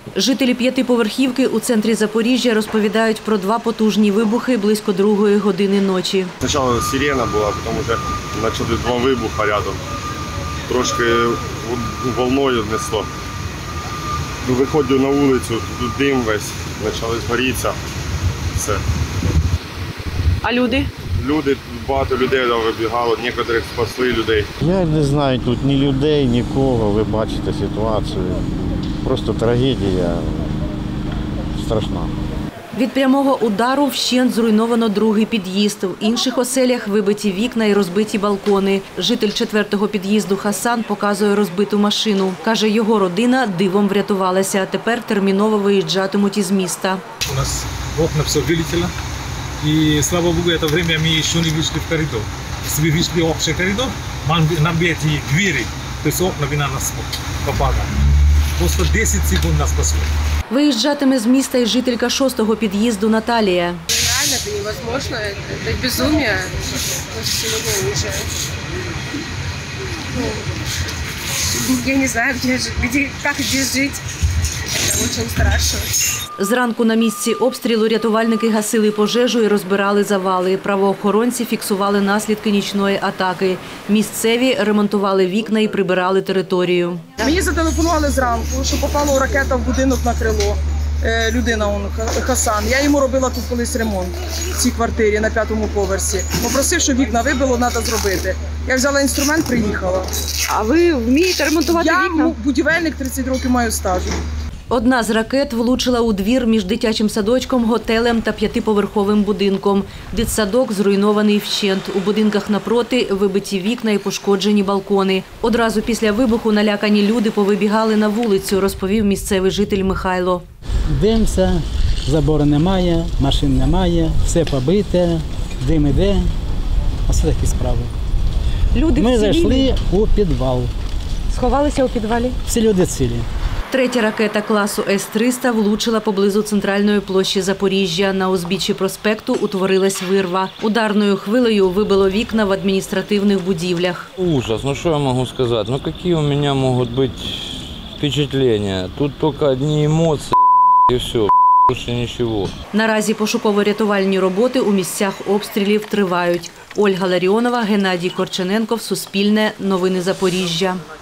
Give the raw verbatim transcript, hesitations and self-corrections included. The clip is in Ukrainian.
Жителі п'ятиповерхівки у центрі Запоріжжя розповідають про два потужні вибухи близько другої години ночі. Спочатку сирена була, потім вже почали два вибухи рядом. Трошки волною несло. Виходжу на вулицю, тут дим весь, почали згорітися. Все. А люди? Люди, багато людей вибігало, некоторих спасли людей. Я не знаю тут ні людей, нікого, ви бачите ситуацію. Просто трагедія страшна. Від прямого удару вщент зруйновано другий під'їзд. В інших оселях вибиті вікна і розбиті балкони. Житель четвертого під'їзду Хасан показує розбиту машину. Каже, його родина дивом врятувалася, а тепер терміново виїжджатимуть із міста. У нас окна все вилетело. И, слава Богу, это время мы еще не вышли в коридор. Если мы вышли в общий коридор, нам бы эти двери, то есть окна бы на нас попадали. Просто десять секунд нас спасли. Виїжджатиме з міста і жителька шостого під'їзду Наталія. Реально, это невозможно, это безумие. Я не знаю, где, где, как здесь жить. Это очень страшно. Зранку на місці обстрілу рятувальники гасили пожежу і розбирали завали. Правоохоронці фіксували наслідки нічної атаки. Місцеві ремонтували вікна і прибирали територію. Мені зателефонували зранку, що попала ракета в будинок на крило. Людина, он, Хасан. Я йому робила тут колись ремонт в цій квартирі на п'ятому поверсі. Попросив, що вікна вибило, треба зробити. Я взяла інструмент, приїхала. А ви вмієте ремонтувати вікна? Я будівельник, тридцять років маю стажу. Одна з ракет влучила у двір між дитячим садочком, готелем та п'ятиповерховим будинком. Дитсадок зруйнований вщент. У будинках напроти вибиті вікна і пошкоджені балкони. Одразу після вибуху налякані люди повибігали на вулицю, розповів місцевий житель Михайло. Дивимося, забору немає, машин немає, все побите, дим іде. Ось такі справи. Люди Ми всі зайшли у підвал. Сховалися у підвалі? Всі люди цілі. Третя ракета класу С триста влучила поблизу центральної площі Запоріжжя. На узбіччі проспекту утворилась вирва. Ударною хвилею вибило вікна в адміністративних будівлях. Ужас. Ну що я можу сказати? Ну які у мене можуть бути впечатлення? Тут тільки одні емоції і все, більше нічого. Наразі пошуково-рятувальні роботи у місцях обстрілів тривають. Ольга Ларіонова, Геннадій Корчененков, Суспільне, Новини Запоріжжя.